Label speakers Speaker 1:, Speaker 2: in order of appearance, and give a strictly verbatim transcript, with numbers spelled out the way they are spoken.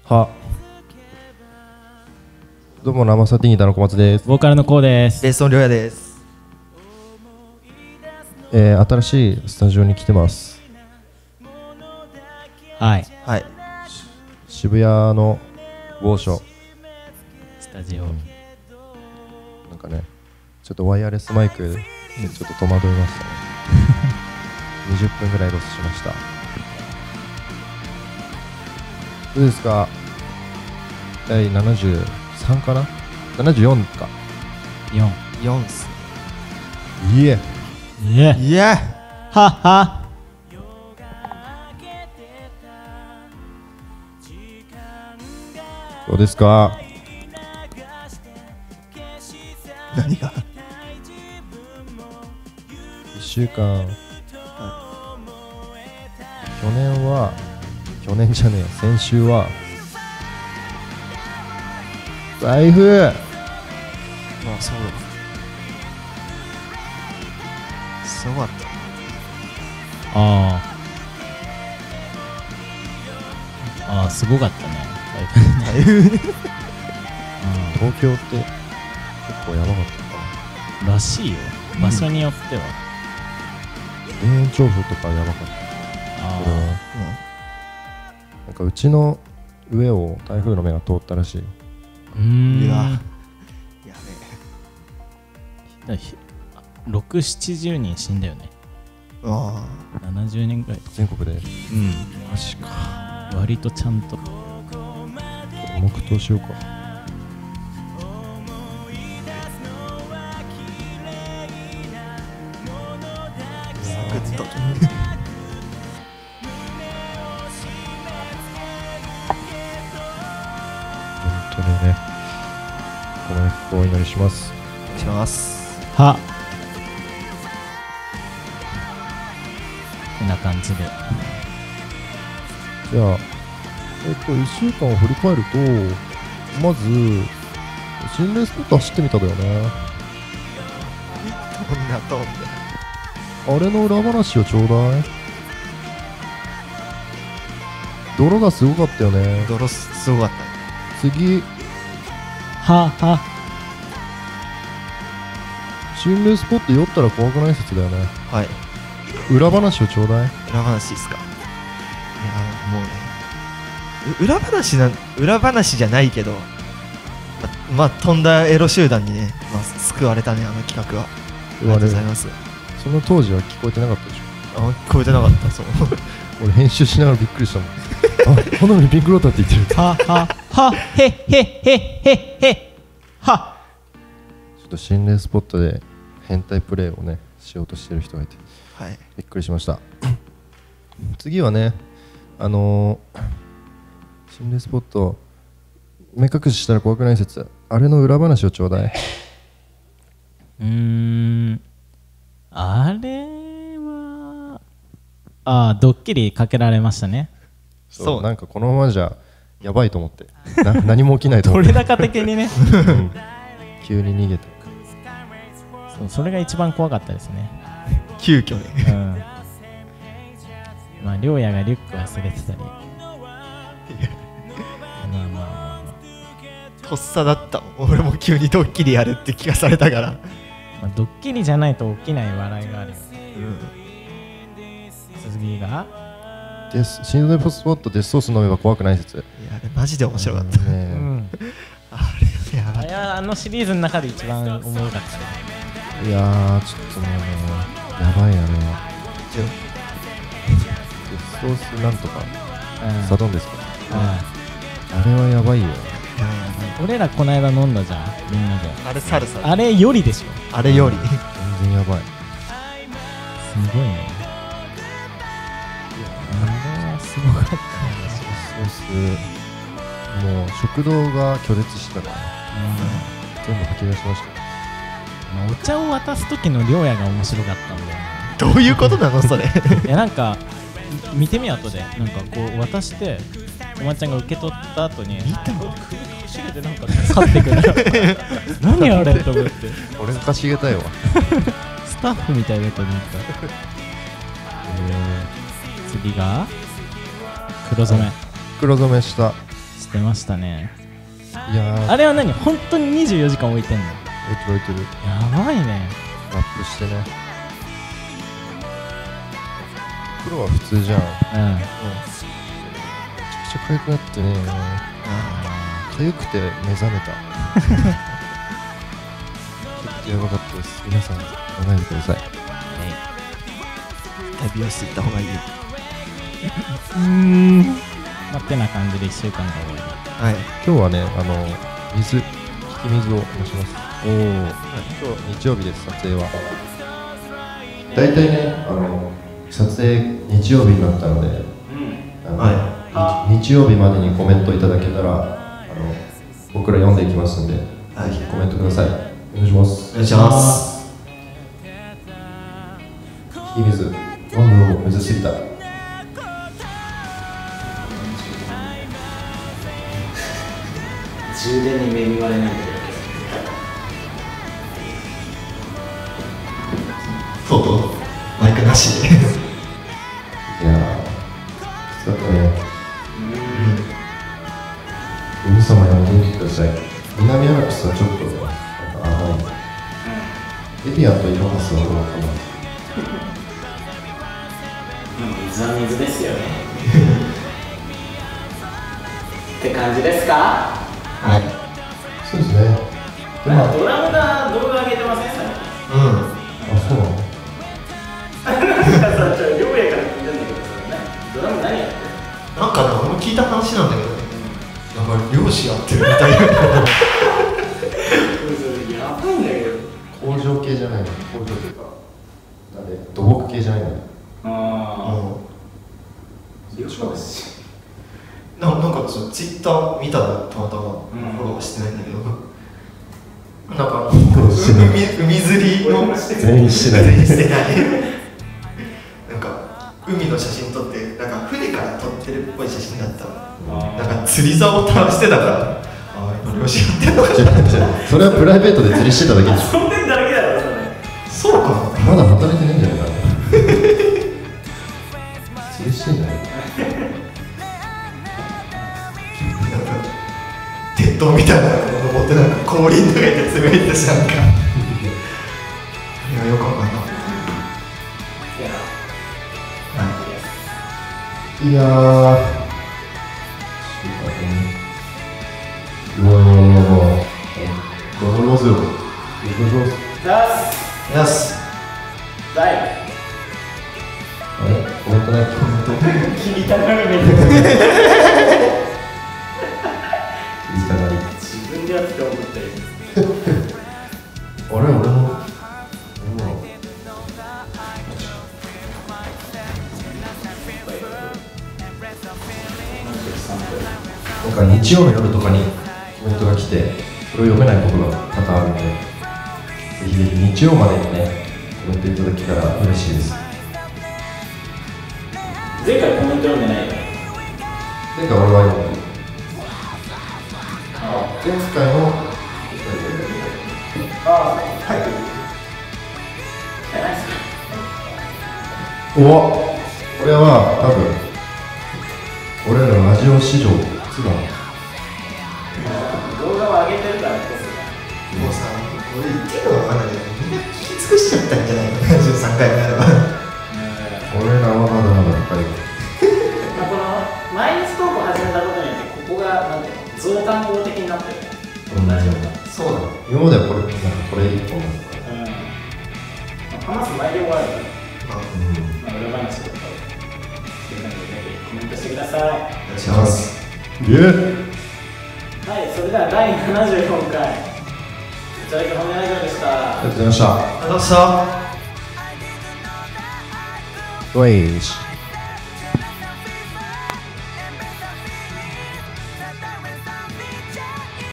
Speaker 1: はどうも生サティーニタの小松です。
Speaker 2: ボーカルのコウです。
Speaker 3: ベースのりょうやです。
Speaker 1: えー、新しいスタジオに来てます。
Speaker 2: はい
Speaker 3: はい。
Speaker 1: 渋谷の某所
Speaker 2: スタジオ、
Speaker 1: うん、なんかねちょっとワイヤレスマイクでちょっと戸惑いましたねにじゅっぷんぐらいロスしました。どうですか。だいななじゅうさんかな、ななじゅうよんか
Speaker 2: よん
Speaker 3: よんっす。
Speaker 1: いえ
Speaker 2: いえ
Speaker 3: いや
Speaker 2: はっは。
Speaker 1: どうですか。
Speaker 3: 何が
Speaker 1: いっしゅうかん、はい、去年は去年じゃねえ先週は財布、
Speaker 3: まあそうだ。すごかった。
Speaker 2: ああああすごかったね。
Speaker 3: 財布
Speaker 1: 東京って結構やばかったかな
Speaker 2: らしいよ、場所によっては。
Speaker 1: 田園調布とかやばかった。
Speaker 2: あ
Speaker 1: これはなんかうちの上を台風の目が通ったらしい。
Speaker 2: うーん、
Speaker 3: いややべえ。
Speaker 2: ろく、ななじゅうにん死んだよね。
Speaker 3: あ
Speaker 2: ななじゅうにんぐらい。
Speaker 1: 全国で。
Speaker 2: うん
Speaker 1: マジか。
Speaker 2: 割とちゃんと。
Speaker 1: 黙祷しようか。
Speaker 3: サクッと。
Speaker 1: 本当にね、この一歩をお祈りします。
Speaker 3: お願いします。
Speaker 2: はこんな感じで。
Speaker 1: じゃあえっといっしゅうかんを振り返ると、まず心霊スポット走ってみただよね。
Speaker 3: どんなトーンで。
Speaker 1: あれの裏話をちょうだい。泥がすごかったよね。
Speaker 3: 泥すごかったね。
Speaker 1: 次、
Speaker 2: はは
Speaker 1: 心霊スポット酔ったら怖くない説だよね。
Speaker 3: はい。
Speaker 1: 裏話をちょうだい。
Speaker 3: 裏話ですか。いやもうね、う裏話な裏話じゃないけど、ま、まあ飛んだエロ集団にね、まあ、救われたね、あの企画は。ありがとうございます。
Speaker 1: その当時は聞こえてなかったでしょ。
Speaker 3: あ、聞こえてなかったそう
Speaker 1: 俺編集しながらびっくりしたもんあ、花火ピンクローターって言ってる。
Speaker 2: はははへへへへへは。
Speaker 1: ちょっと心霊スポットで変態プレイをねしようとしてる人がいて、
Speaker 3: はい、
Speaker 1: びっくりしました次はね、あのー、心霊スポット目隠ししたら怖くない説、あれの裏話をちょうだい。
Speaker 2: うーん、あれはああ、ドッキリかけられましたね。
Speaker 1: そう、
Speaker 3: そう
Speaker 1: なんかこのままじゃやばいと思ってな何も起きないと思って
Speaker 2: 取れ高的にね
Speaker 1: うん急に逃げた。
Speaker 2: そう、それが一番怖かったですね。
Speaker 3: 急遽ね
Speaker 2: うん。まあ、りょうやがリュック忘れてたり。まあまあまあまあ。
Speaker 3: とっさだったもん。俺も急にドッキリやるって聞かされたから、
Speaker 2: まあ、ドッキリじゃないと起きない笑いがあるよね。
Speaker 3: うん、
Speaker 2: 次が
Speaker 1: デス心霊スポットデスソース飲めば怖くない説。
Speaker 3: いやあれマジで面白かった、
Speaker 1: あのね
Speaker 2: うん。
Speaker 3: あれやばい。
Speaker 2: あれはあのシリーズの中で一番おもろかったよね。
Speaker 1: いやーちょっともうねやばいあれは。デスソースなんとか
Speaker 2: うん
Speaker 1: サドンですか、
Speaker 2: うん
Speaker 1: あれはやばいよ。
Speaker 2: 俺らこの間飲んだじゃん、みんなで。
Speaker 3: あれサルサ
Speaker 2: あれよりでしょ。
Speaker 3: あれより
Speaker 1: 全然やばい。
Speaker 2: すごいね。あれはすごかったね。
Speaker 1: デスソースもう食堂が拒絶してたから、ね、全部吐き出しました。
Speaker 2: まあお茶を渡す時のりょうやが面白かったんだよね。
Speaker 3: どういうことなのそれ
Speaker 2: いやなんか見てみ後でなんかこう渡しておまちゃんが受け取った後に
Speaker 3: 見たの
Speaker 2: 首かしげてなんか去ってくる何あれと思って
Speaker 1: 俺がかしげたいわ
Speaker 2: スタッフみたいだと思った。次が黒染め、
Speaker 1: 黒染めした
Speaker 2: ししてましたね。
Speaker 1: いやー
Speaker 2: あれは何本当ににじゅうよじかん置いてんの？
Speaker 1: 置いてる置いてる。
Speaker 2: やばいね。
Speaker 1: ラップしてね。プロは普通じゃん。
Speaker 2: うん
Speaker 1: めちゃくちゃ痒くなってね、痒くて目覚めた。ちょっとやばかったです。皆さん、やらないでください。
Speaker 3: 美容室行った方がいいよ。
Speaker 2: うーんまあてな感じでいっしゅうかんが終わり。
Speaker 3: はい。
Speaker 1: 今日はね、あの、水、引き水を出します。
Speaker 2: おお、
Speaker 1: 今日、日曜日です、撮影は。大体ね、あの、撮影、日曜日になったので、あの
Speaker 3: は
Speaker 1: 日日曜日までにコメントいただけたら、あの僕ら読んでいきますんで、
Speaker 3: はい
Speaker 1: ぜひコメントください。お願いします。
Speaker 3: お願いします。
Speaker 1: 引き水、飲むのもむずすぎた。
Speaker 2: 充電に恵まれないんだけど。
Speaker 3: とうとうマイクなし。
Speaker 1: いやー、きつかったね。皆様呼んでみてください。南アルプスはちょっとね、なんか甘い。エビアンとイロハスはどうかな。
Speaker 2: 水は水ですよね。って感じですか？
Speaker 3: はい。
Speaker 1: そうですね。でも、
Speaker 2: ドラムが動画上げてません？さっき。
Speaker 3: うん。
Speaker 1: あ、そうなの？
Speaker 2: なんかさ、ちょ、両親から聞いたんだけどさ、ドラム何やってる？
Speaker 3: なんかね、俺も聞いた話なんだけどね。なんか漁師やってるみたいな。
Speaker 2: やばいんだけど。
Speaker 1: 工場系じゃないの。工場というか、あれ、土木系じゃないの。
Speaker 2: あ
Speaker 3: うん。漁師かですな。なんかちょっとツイッター見たらたまたまフォローしてないんだけど、なんか海海釣りの
Speaker 1: 全員してない
Speaker 3: 全員してないなんか海の写真撮ってなんか船から撮ってるっぽい写真だったらなんか釣り竿を垂らしてたからああやっぱ漁師やってんのか
Speaker 1: 違う違うそれはプライベートで釣りしてただけでしょ。
Speaker 2: 遊んでんだけだろ、それ。
Speaker 3: そうかな
Speaker 1: まだ働いてないんじゃないかな。釣りしてんじゃない？
Speaker 3: なんか鉄塔みたいなの登ってなんか氷の中で滑ってしなんかいやよくわかんない
Speaker 1: いやー、うわうわうわうわ、頑張りますよ。お願いします。
Speaker 2: だ
Speaker 3: よし
Speaker 2: だい
Speaker 1: あれ、コメントない。コメント。
Speaker 2: 切りたがるね。
Speaker 1: 言いたがり。
Speaker 2: 自分でやって思ってる。
Speaker 1: あれ、俺も。俺も。なんか日曜の夜とかにコメントが来て、それを読めないことが多々あるので、ぜひぜひ日曜までにね、コメントいただけたら嬉しいです。
Speaker 2: 前回コメント読んでないよ。
Speaker 1: 前回俺は読んだ。前回の
Speaker 2: ああ、はい。じゃないですか。
Speaker 1: おこれは多分俺らのラジオ史上初だな。
Speaker 2: 動画を上げてるからこそ。
Speaker 3: もうさ俺言ってるのわかんないけどみんな聞き尽くしちゃったんじゃないのななじゅうさんかいめあれば
Speaker 1: 俺らはまだまだ高い。
Speaker 2: まあこの毎日投稿を始めたことによってここがなんていうの増刊号的になってるね。ラジオが。
Speaker 3: そうだ
Speaker 1: 今まではこれなんかこれ一本だったから。
Speaker 2: うん。話す内容はあるから。
Speaker 3: まあ
Speaker 2: まあ裏話とかをしてるのでコメントしてください。
Speaker 3: お願いします
Speaker 1: イエー
Speaker 2: はい、それではだいななじゅうよんかいいただき褒めラジオでした
Speaker 1: ありがとうございました。
Speaker 3: ありがとうございました
Speaker 1: ウェイシ